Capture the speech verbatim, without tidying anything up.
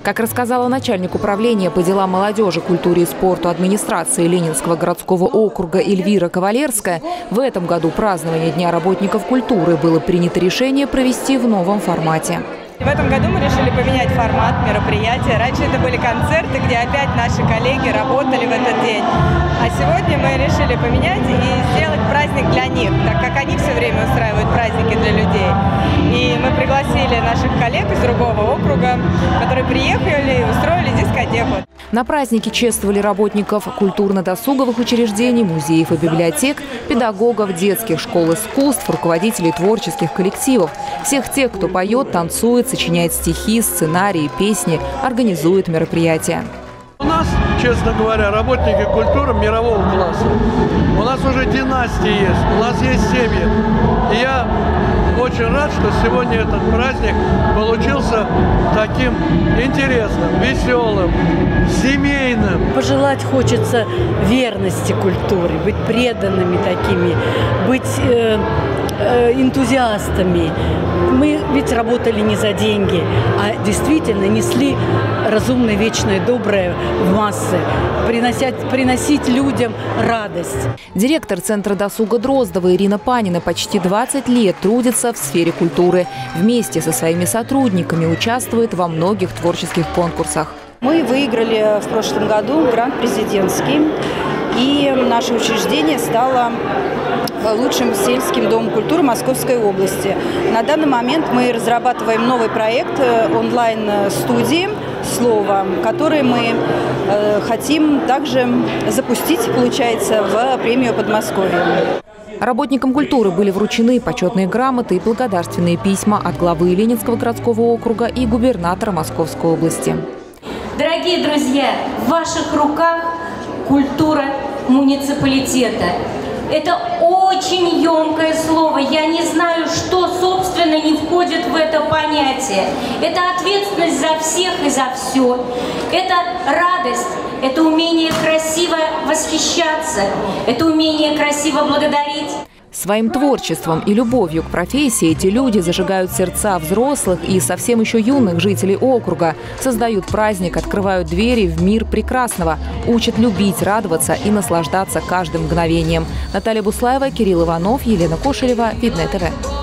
Как рассказала начальник управления по делам молодежи, культуре и спорту администрации Ленинского городского округа Эльвира Кавалерская, в этом году празднование Дня работников культуры было принято решение провести в новом формате. В этом году мы решили поменять формат мероприятия. Раньше это были концерты, где опять наши коллеги работали в этот день. А сегодня мы решили поменять и сделать праздник для них, так как они все время устраивают праздники для людей. И мы пригласили наших коллег из другого округа, которые приехали и устроили дискотеку. На празднике чествовали работников культурно-досуговых учреждений, музеев и библиотек, педагогов детских школ искусств, руководителей творческих коллективов, всех тех, кто поет, танцует, сочиняет стихи, сценарии, песни, организует мероприятия. У нас, честно говоря, работники культуры мирового класса. У нас уже династии есть, у нас есть семьи. И я очень рад, что сегодня этот праздник получился таким интересным, веселым, семейным. Пожелать хочется верности культуре, быть преданными такими, быть э, э, энтузиастами. Мы ведь работали не за деньги, а действительно несли разумное, вечное, доброе в массы, приносить, приносить людям радость. Директор Центра досуга Дроздова Ирина Панина почти двадцать лет трудится в сфере культуры. Вместе со своими сотрудниками участвует во многих творческих конкурсах. Мы выиграли в прошлом году грант президентский, и наше учреждение стало лучшим сельским домом культуры Московской области. На данный момент мы разрабатываем новый проект онлайн-студии «Слово», который мы э, хотим также запустить, получается, в премию Подмосковья. Работникам культуры были вручены почетные грамоты и благодарственные письма от главы Ленинского городского округа и губернатора Московской области. Дорогие друзья, в ваших руках культура муниципалитета. Это очень емкое слово. Я не знаю, что, собственно, не входит в это понятие. Это ответственность за всех и за все. Это радость, это умение красиво восхищаться, это умение красиво благодарить. Своим творчеством и любовью к профессии эти люди зажигают сердца взрослых и совсем еще юных жителей округа, создают праздник, открывают двери в мир прекрасного, учат любить, радоваться и наслаждаться каждым мгновением. Наталья Буслаева, Кирилл Иванов, Елена Кошелева, Видное ТВ.